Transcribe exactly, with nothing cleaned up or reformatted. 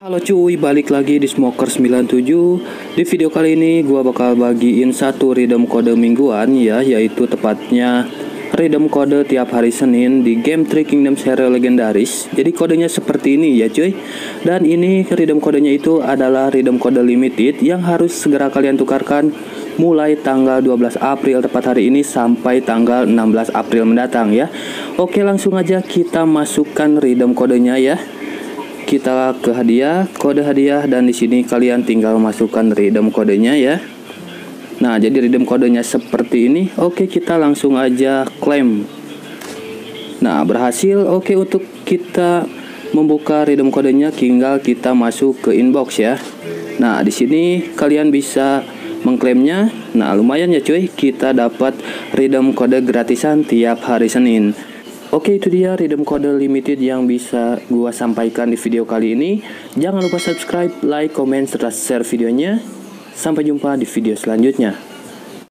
Halo cuy, balik lagi di Smoker sembilan tujuh. Di video kali ini gua bakal bagiin satu redeem kode mingguan ya, yaitu tepatnya redeem kode tiap hari Senin di game Three Kingdoms Hero legendaris. Jadi kodenya seperti ini ya cuy. Dan ini redeem kodenya itu adalah redeem kode limited yang harus segera kalian tukarkan mulai tanggal dua belas April tepat hari ini sampai tanggal enam belas April mendatang ya. Oke, langsung aja kita masukkan redeem kodenya ya. Kita ke hadiah, kode hadiah, dan di sini kalian tinggal masukkan redeem kodenya ya. Nah, jadi redeem kodenya seperti ini. Oke, kita langsung aja klaim. Nah, berhasil. Oke, untuk kita membuka redeem kodenya tinggal kita masuk ke inbox ya. Nah, di sini kalian bisa mengklaimnya. Nah, lumayan ya cuy, kita dapat redeem kode gratisan tiap hari Senin. Oke, itu dia redeem kode limited yang bisa gua sampaikan di video kali ini. Jangan lupa subscribe, like, comment, serta share videonya. Sampai jumpa di video selanjutnya.